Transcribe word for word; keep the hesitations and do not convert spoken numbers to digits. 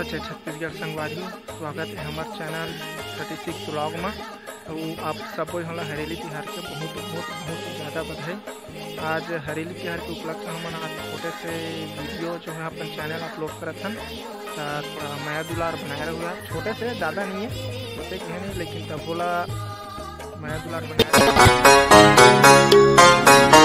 जय छत्तीसगढ़ संगवारी, स्वागत है हमारे चैनल थर्टी सिक्स ब्लॉग में। तो आप सब होला हरेली तिहार के बहुत बहुत बहुत ज़्यादा बधाई। आज हरेली तिहार के उपलक्ष्य हम आज छोटे से वीडियो जो है अपन चैनल अपलोड करत हन। थोड़ा माया दुलार बनाया हुआ, छोटे से ज़्यादा नहीं है, छोटे के नहीं, लेकिन तब बोला माया दुलार बनाया।